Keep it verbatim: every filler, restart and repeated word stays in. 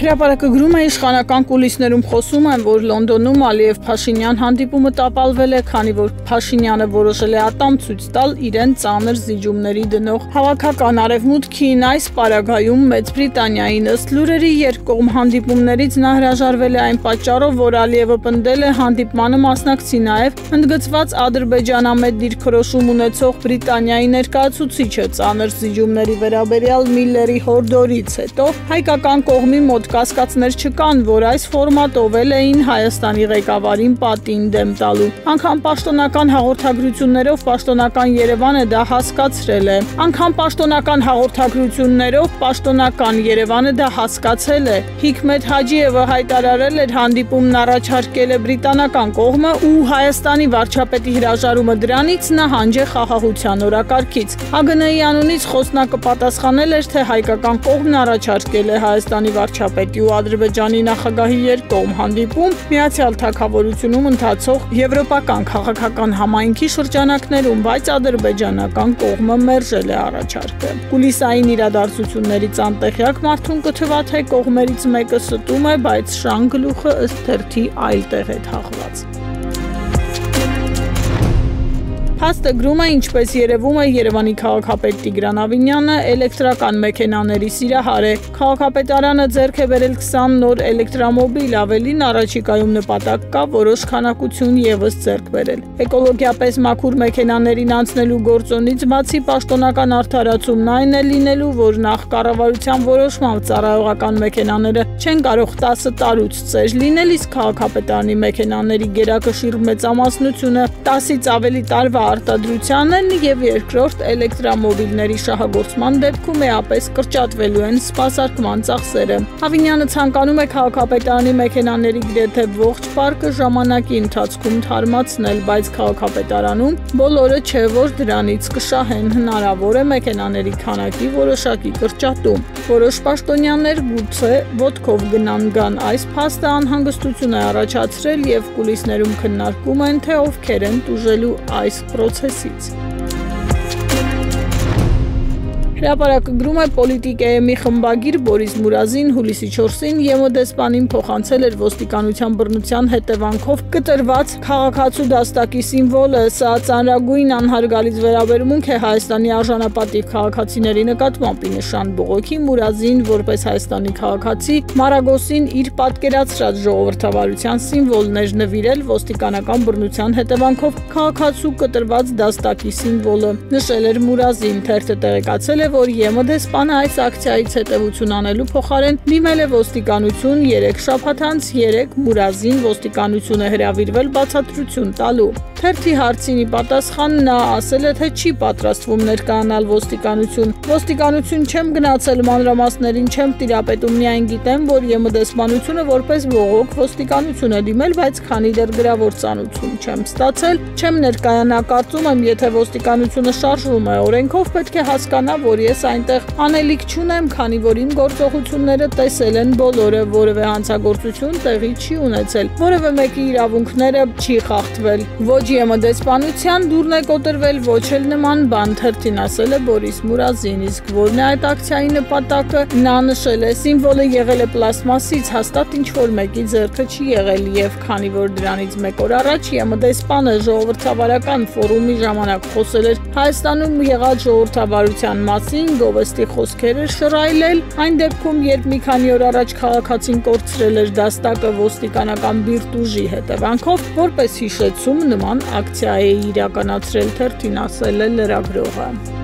Հրապարակը գրում է իշխանական կուլիսներում խոսում են, որ Լոնդոնում Ալիև-Փաշինյան հանդիպումը տապալվել է, քանի որ Փաշինյանը որոշել է ատամ ցույց տալ իրեն ծանր զիջումների դնող հավաքական Արևմուտքին։ Այս պարագայում Մեծ Բրիտանիային ըստ լուրերի երկկողմ հանդիպումներից նա հրաժարվել է այն պատճառով, որ Ալիևը պնդել է հանդիպմանը մասնակցի նաև ընդգծված ադրբեջանամետ դիրքորոշում ունեցող Բրիտանիայի ներկայացուցիչը ծանր զիջումների վերաբերյալ Միլլերի հորդորից հետո հայկական կողմի մոտ կասկածներ չկան, որ այս ֆորմատով էին Հայաստանի ղեկավարին պատին դեմ տալու։ Անգամ պաշտոնական հաղորդագրություններով պաշտոնական Երևանը դա հասկացրել է։ Անգամ պաշտոնական հաղորդագրություններով պաշտոնական Երևանը դա հասկացել է։ Հիկմետ Հաջիևը հայտարարել էր հանդիպումն առաջարկել է բրիտանական կողմը ու Հայաստանի վարչապետի հրաժարումը դրանից նահանջ է խաղաղության օրակարգից։ ՀԱԳՆ-ի անունից խոսնակը պատասխանել էր, թե հայկական կողմն առաջարկել է Հայաստանի վարչապետի ու Ադրբեջանի նախագահի երկկողմ հանդիպում Միացյալ Թագավորությունում ընթացող եվրոպական քաղաքական համայնքի շրջանակներում, բայց ադրբեջանական կողմը մերժել է առաջարկը։ Կուլիսային իրադարձություններից անտեղյակ մարդուն կթվա, թե կողմերից մեկը ստում է, բայց շան գլուխը ըստ թերթի այլ տեղ է թաղված։ Փաստը գրում է, ինչպես երևում է, Երևանի քաղաքապետ Տիգրան Ավինյանը էլեկտրական մեքենաների սիրահար է։ Քաղաքապետարանը ձեռք է բերել քսան նոր էլեկտրամոբիլ, ավելին առաջիկայում նպատակ կա որոշ քանակություն ևս ձեռք բերել։ Էկոլոգիապես մաքուր մեքենաներին անցնելու գործոնից բացի պաշտոնական արդարացումն այն է լինելու, որ նախ կառավարության որոշմամբ ծառայողական մեքենաները չեն կարող տասը տարուց ծեր լինել, իսկ քաղաքապետարանի մեքենաների գերակշիռ մեծամասնությունը տասից ավելի տարվա արտադրության են եւ երկրորդ էլեկտրամոբիլների շահագործման դեպքում էապես կրճատվելու են սպասարկման ծախսերը։ Ավինյանը ցանկանում է քաղաքապետարանի մեքենաների գրեթե ողջ պարկը ժամանակի ընթացքում թարմացնել, բայց քաղաքապետարանում բոլորը չէ, որ դրանից կշահեն, հնարավոր է մեքենաների քանակի որոշակի կրճատում։ Որոշ պաշտոնյաներ գուցե ոտքով գնան գան, այս փաստը անհանգստություն է առաջացրել եւ կուլիսներում քննարկում են, թե ովքեր են տուժելու այս procesից։ Հրապարակը գրում է Պոլիտիկ.am-ի խմբագիր Բորիս Մուրազին հուլիսի չորսին ԵՄ դեսպանին փոխանցել էր ոստիկանության բռնության հետևանքով կտրված քաղաքացու դաստակի սիմվոլը։ Սա ծանրագույն անհարգալից վերաբերմունք է Հայաստանի արժանապատիվ քաղաքացիների նկատմամբ։ Ի նշան բողոքի Մուրազին, որպես Հայաստանի քաղաքացի, Մարագոսին իր պատկերացրած ժողովրդավարության սիմվոլներ նվիրել ոստիկանական բռնության հետևանքով քաղաքացու կտրված դաստակի սիմվոլը։ Նշել էր Մուրազին, թերթը տեղեկացել է, որ ԵՄ դեսպանը այս ակցիայից հետևություն անելու փոխարեն դիմել է ոստիկանություն երեք շաբաթ անց երեք Մուրազին ոստիկանություն է հրավիրվել բացատրություն տալու։ Թերթի հարցին ի պատասխան նա ասել է, թե չի պատրաստվում ներկայանալ ոստիկանություն։ Ոստիկանություն չեմ գնացել, մանրամասներին չեմ տիրապետում, միայն գիտեմ, որ ԵՄ դեսպանությունը որպես բողոք ոստիկանություն է դիմել, բայց քանի դեռ գրավոր ծանոթություն չեմ ստացել, չեմ ներկայանա, կարծում եմ, եթե ոստիկանությունը շարժվում է օրենքով, պետք է հասկանա, որ ես այնտեղ անելիք չունեմ, քանի որ իմ գործողությունները տեսել են բոլորը, որևէ հանցագործություն տեղի չի ունեցել, որևէ մեկի իրավունքները չի խախտվել։ Ոչ ԵՄ դեսպանության դուրն է կոտրվել, ոչ էլ նման բան, թերթին ասել է Բորիս Մուրազին, իսկ որն է այդ ակցիայի նպատակը, նա նշել է, սիմվոլը եղել է պլաստմասից, հաստատ ինչ-որ մեկի ձեռքը չի եղել եւ քանի որ դրանից մեկ օր առաջ ԵՄ դեսպանը ժողովրդավարական ֆորումի ժամանակ խոսել էր Հայաստանում եղած ժողովրդավարության մասին, գովեստի խոսքեր էր շռայլել, այն դեպքում, երբ մի քանի օր առաջ քաղաքացին կորցրել էր դաստակը ոստիկանական բիրտ ուժի հետևանքով, որպես հիշեցում նման ակցիա է իրականացրել, թերթին ասել է լրագրողը։